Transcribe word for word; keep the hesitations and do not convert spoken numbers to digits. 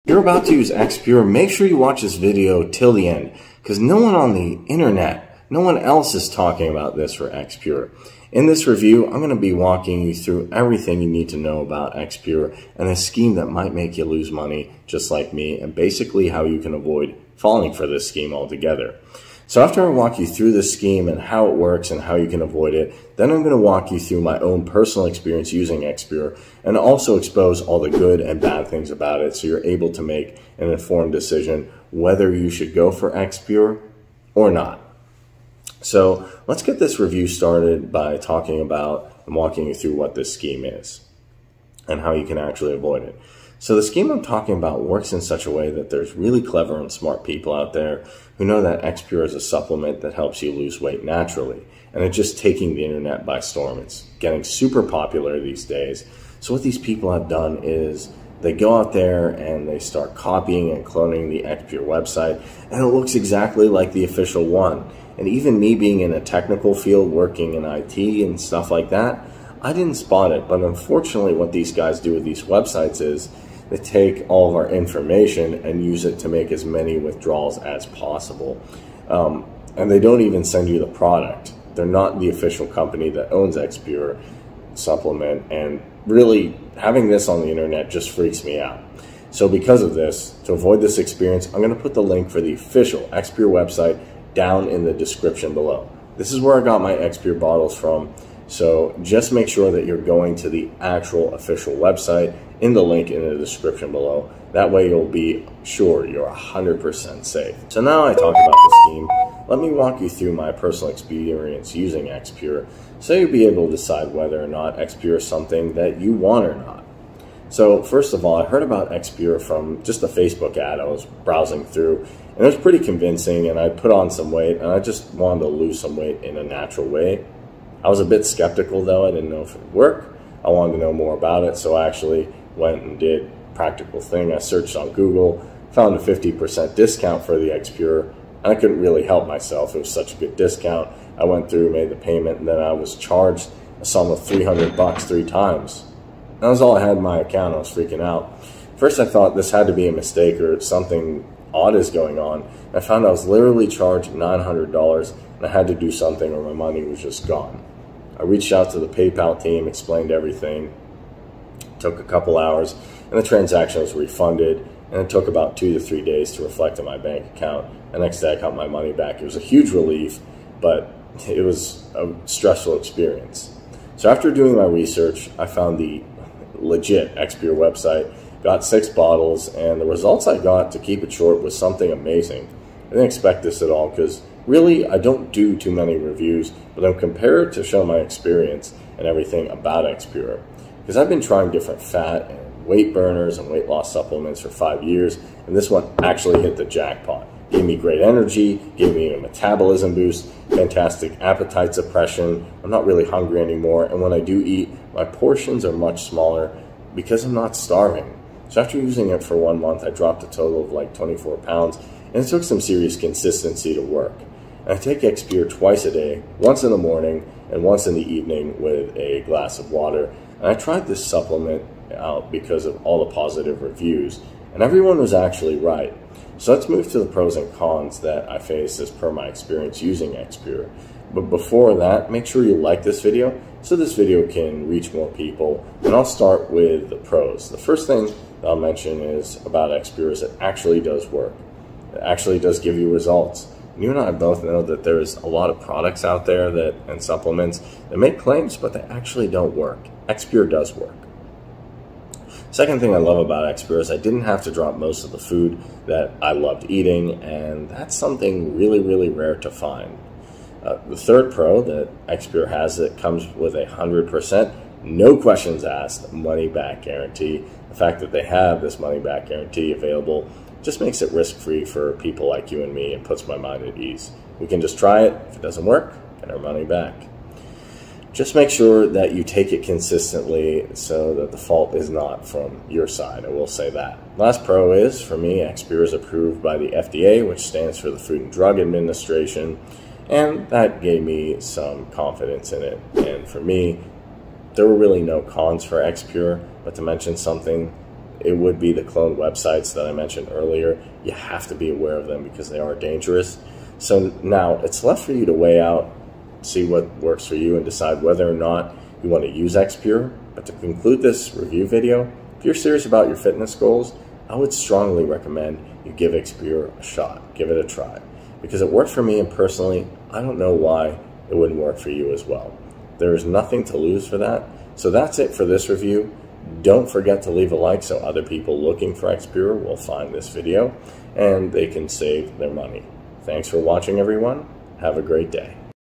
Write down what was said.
If you're about to use Exipure, make sure you watch this video till the end, because no one on the internet, no one else is talking about this for Exipure. In this review, I'm going to be walking you through everything you need to know about Exipure and a scheme that might make you lose money just like me, and basically how you can avoid falling for this scheme altogether. So after I walk you through this scheme and how it works and how you can avoid it, then I'm going to walk you through my own personal experience using Exipure and also expose all the good and bad things about it so you're able to make an informed decision whether you should go for Exipure or not. So let's get this review started by talking about and walking you through what this scheme is and how you can actually avoid it. So the scheme I'm talking about works in such a way that there's really clever and smart people out there who know that Exipure is a supplement that helps you lose weight naturally. And it's just taking the internet by storm. It's getting super popular these days. So what these people have done is they go out there and they start copying and cloning the Exipure website, and it looks exactly like the official one. And even me being in a technical field, working in I T and stuff like that, I didn't spot it. But unfortunately, what these guys do with these websites is they take all of our information and use it to make as many withdrawals as possible. Um, and they don't even send you the product. They're not the official company that owns Exipure supplement. And really, having this on the internet just freaks me out. So because of this, to avoid this experience, I'm going to put the link for the official Exipure website down in the description below. This is where I got my Exipure bottles from. So just make sure that you're going to the actual official website in the link in the description below. That way you'll be sure you're one hundred percent safe. So now I talk about the scheme, let me walk you through my personal experience using Exipure so you'll be able to decide whether or not Exipure is something that you want or not. So first of all, I heard about Exipure from just a Facebook ad I was browsing through, and it was pretty convincing, and I put on some weight, and I just wanted to lose some weight in a natural way. I was a bit skeptical though, I didn't know if it would work. I wanted to know more about it, so I actually went and did a practical thing. I searched on Google, found a fifty percent discount for the Exipure, and I couldn't really help myself. It was such a good discount. I went through, made the payment, and then I was charged a sum of three hundred bucks three times. That was all I had in my account. I was freaking out. First I thought this had to be a mistake or something odd is going on. I found I was literally charged nine hundred dollars and I had to do something or my money was just gone. I reached out to the PayPal team, explained everything. It took a couple hours and the transaction was refunded, and it took about two to three days to reflect on my bank account. The next day I got my money back. It was a huge relief, but it was a stressful experience. So after doing my research, I found the legit Exipure website, got six bottles, and the results I got, to keep it short, was something amazing. I didn't expect this at all, because really I don't do too many reviews, but I'm compared to show my experience and everything about Exipure, because I've been trying different fat and weight burners and weight loss supplements for five years, and this one actually hit the jackpot. Gave me great energy, gave me a metabolism boost, fantastic appetite suppression. I'm not really hungry anymore, and when I do eat, my portions are much smaller because I'm not starving. So after using it for one month, I dropped a total of like twenty-four pounds, and it took some serious consistency to work. And I take Exipure twice a day, once in the morning and once in the evening with a glass of water. And I tried this supplement out because of all the positive reviews, and everyone was actually right. So let's move to the pros and cons that I faced as per my experience using Exipure. But before that, make sure you like this video so this video can reach more people. And I'll start with the pros. The first thing that I'll mention is about Exipure is it actually does work. It actually does give you results. And you and I both know that there's a lot of products out there that and supplements that make claims, but they actually don't work. Exipure does work. Second thing I love about Exipure is I didn't have to drop most of the food that I loved eating, and that's something really, really rare to find. Uh, the third pro that Exipure has, that comes with a one hundred percent, no questions asked, money-back guarantee. The fact that they have this money-back guarantee available just makes it risk-free for people like you and me and puts my mind at ease. We can just try it. If it doesn't work, get our money back. Just make sure that you take it consistently so that the fault is not from your side. I will say that. Last pro is, for me, Exipure is approved by the F D A, which stands for the Food and Drug Administration, and that gave me some confidence in it. And for me, there were really no cons for Exipure, but to mention something, it would be the cloned websites that I mentioned earlier. You have to be aware of them because they are dangerous. So now it's left for you to weigh out, see what works for you, and decide whether or not you want to use Exipure. But to conclude this review video, if you're serious about your fitness goals, I would strongly recommend you give Exipure a shot. Give it a try. Because it worked for me, and personally, I don't know why it wouldn't work for you as well. There is nothing to lose for that. So that's it for this review. Don't forget to leave a like so other people looking for Exipure will find this video and they can save their money. Thanks for watching, everyone. Have a great day.